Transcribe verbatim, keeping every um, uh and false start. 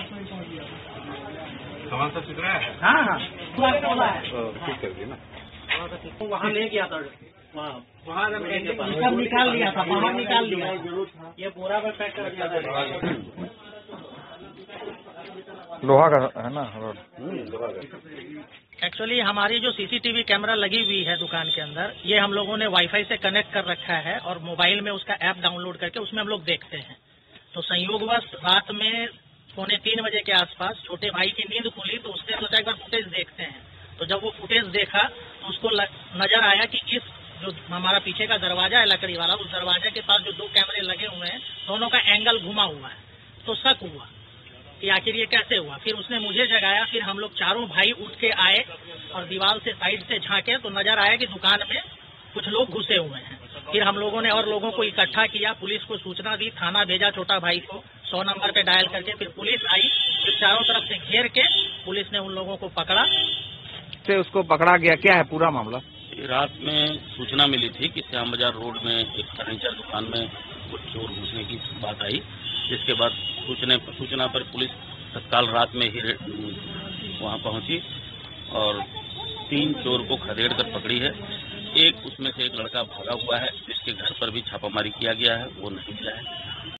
सामान सब चित्र है। हाँ हाँ है ठीक कर दिए ना। वहाँ ले गया था, वहाँ वहाँ सब निकाल लिया था, बाहर निकाल लिया। ये बोरा में पैक कर दिया था। लोहा का है ना रोड। एक्चुअली हमारी जो सीसीटीवी कैमरा लगी हुई है दुकान के अंदर, ये हम लोगों ने वाईफाई से कनेक्ट कर रखा है और मोबाइल में उसका ऐप डाउनलोड करके उसमें हम लोग देखते हैं। तो संयोगवश रात में पौने तीन बजे के आसपास छोटे भाई की नींद खुली तो उसने सोचा एक बार फुटेज देखते हैं। तो जब वो फुटेज देखा तो उसको नजर आया कि इस जो हमारा पीछे का दरवाजा है लकड़ी वाला, उस दरवाजे के पास जो दो कैमरे लगे हुए हैं दोनों का एंगल घुमा हुआ है। तो शक हुआ कि आखिर ये कैसे हुआ। फिर उसने मुझे जगाया, फिर हम लोग चारों भाई उठ के आए और दीवार से साइड से झांके तो नजर आया कि दुकान में कुछ लोग घुसे हुए हैं। फिर हम लोगों ने और लोगों को इकट्ठा किया, पुलिस को सूचना दी, थाना भेजा छोटा भाई को सौ नंबर पे डायल करके। फिर पुलिस आई, फिर चारों तरफ से घेर के पुलिस ने उन लोगों को पकड़ा। से उसको पकड़ा गया, क्या है पूरा मामला? रात में सूचना मिली थी कि श्याम बाजार रोड में एक फर्नीचर दुकान में कुछ चोर घुसने की बात आई, जिसके बाद सूचना सूचना पर पुलिस तत्काल रात में ही वहां पहुंची और तीन चोर को खदेड़ कर पकड़ी है। एक उसमें से एक लड़का भागा हुआ है, जिसके घर पर भी छापामारी किया गया है, वो नहीं मिला है।